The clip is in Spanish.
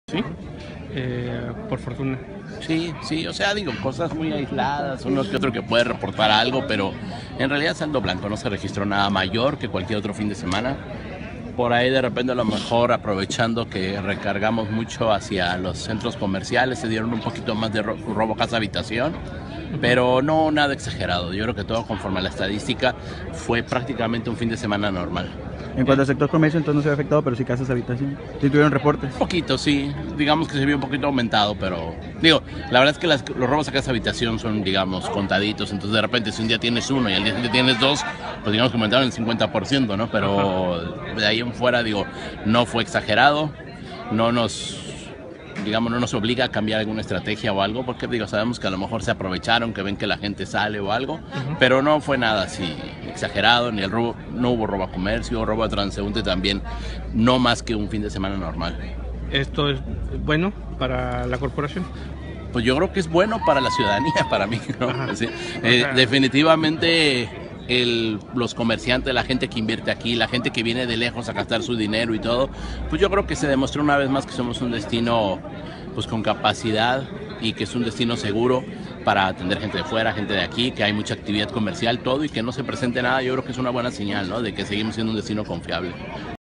Sí, por fortuna. Sí, sí, o sea, digo, cosas muy aisladas, uno que otro que puede reportar algo, pero en realidad saldo blanco, no se registró nada mayor que cualquier otro fin de semana. Por ahí de repente a lo mejor aprovechando que recargamos mucho hacia los centros comerciales, se dieron un poquito más de robo casa habitación, pero no nada exagerado. Yo creo que todo conforme a la estadística fue prácticamente un fin de semana normal. En cuanto al sector comercio, entonces no se ve afectado, pero sí casas habitación. ¿Sí tuvieron reportes? Un poquito, sí. Digamos que se vio un poquito aumentado, pero digo, la verdad es que los robos a casa habitación son, digamos, contaditos. Entonces, de repente, si un día tienes uno y al día siguiente tienes dos, pues digamos que aumentaron el 50%, ¿no? Pero de ahí en fuera, digo, no fue exagerado. No nos, digamos, no nos obliga a cambiar alguna estrategia o algo, porque digo, sabemos que a lo mejor se aprovecharon, que ven que la gente sale o algo, pero no fue nada así exagerado, ni el robo, no hubo robo a comercio, robo a transeúnte también, no más que un fin de semana normal. ¿Esto es bueno para la corporación? Pues yo creo que es bueno para la ciudadanía, para mí, ¿no? Sí. Definitivamente los comerciantes, la gente que invierte aquí, la gente que viene de lejos a gastar su dinero y todo, pues yo creo que se demostró una vez más que somos un destino pues con capacidad y que es un destino seguro para atender gente de fuera, gente de aquí, que hay mucha actividad comercial, todo, y que no se presente nada. Yo creo que es una buena señal, ¿no? De que seguimos siendo un destino confiable.